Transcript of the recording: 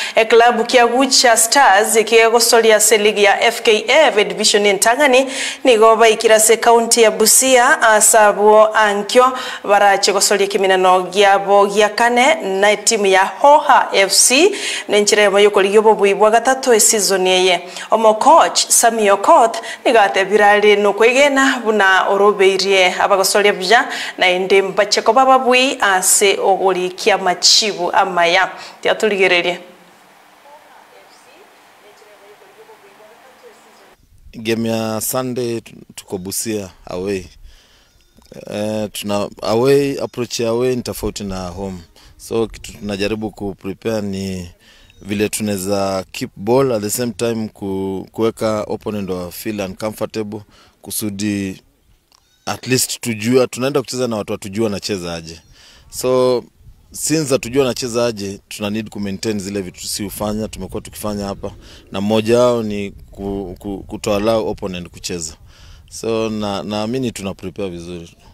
Klabu kia Gucha Stars ikigostoria seligi ya FKF Divion Ntangani nigoba ikirase county ya Busia asabo ankyo barache gostoria kiminano gyabo gyakane na timu ya Hoha FC nenchiremo yokoliyobo buibwa gatatu season yeye omo coach Sami Okoth nigate birali no kwegena buna orobeirie abagostoria bya na inde mbacheko baba bui ase ogoli kia machibu amaya tiatuligererie. Game ya Sunday tuko Busia away. Tuna away, approach ya away ni tofauti na home. So kitu tunajaribu kuprepare ni vile tunaweza keep ball at the same time kuweka opponent wa feel uncomfortable kusudi at least tujua tunaenda kucheza na watu watujua wanacheza aje. So since tujua wanacheza aje tuna need ku maintain zile vitu tumekuwa tukifanya hapa, na mmoja wao ni kutoallow opponent kucheza. So naamini tuna prepare vizuri.